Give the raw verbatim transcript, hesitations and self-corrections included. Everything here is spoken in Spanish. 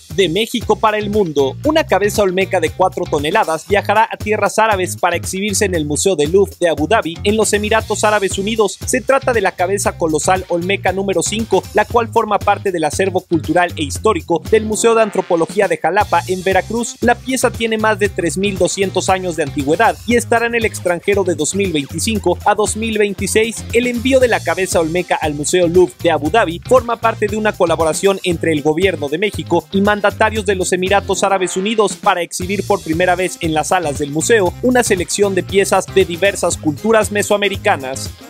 De México para el mundo, una cabeza olmeca de cuatro toneladas viajará a tierras árabes para exhibirse en el Museo del Louvre de Abu Dhabi, en los Emiratos Árabes Unidos. Se trata de la cabeza colosal olmeca número cinco, la cual forma parte del acervo cultural e histórico del Museo de Antropología de Jalapa, en Veracruz. La pieza tiene más de tres mil doscientos años de antigüedad y estará en el extranjero de dos mil veinticinco a dos mil veintiséis. El envío de la cabeza olmeca al Museo Louvre de Abu Dhabi forma parte de una colaboración entre el Gobierno de México y mandatarios de los Emiratos Árabes Unidos para exhibir por primera vez en las salas del museo una selección de piezas de diversas culturas mesoamericanas.